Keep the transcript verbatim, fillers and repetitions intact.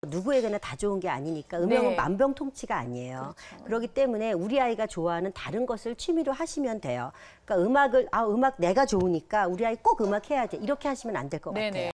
누구에게나 다 좋은 게 아니니까 음악은 네. 만병통치가 아니에요. 그렇죠. 그렇기 때문에 우리 아이가 좋아하는 다른 것을 취미로 하시면 돼요. 그러니까 음악을 아 음악 내가 좋으니까 우리 아이 꼭 음악 해야 돼 이렇게 하시면 안 될 것 네네. 같아요.